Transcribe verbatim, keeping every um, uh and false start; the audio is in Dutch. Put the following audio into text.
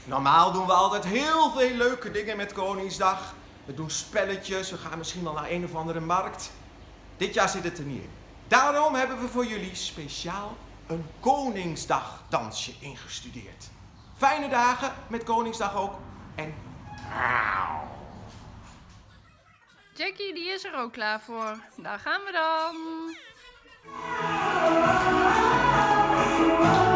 Normaal doen we altijd heel veel leuke dingen met Koningsdag. We doen spelletjes, we gaan misschien al naar een of andere markt. Dit jaar zit het er niet in. Daarom hebben we voor jullie speciaal een Koningsdagdansje ingestudeerd. Fijne dagen met Koningsdag ook. En Jackie, die is er ook klaar voor. Daar gaan we dan.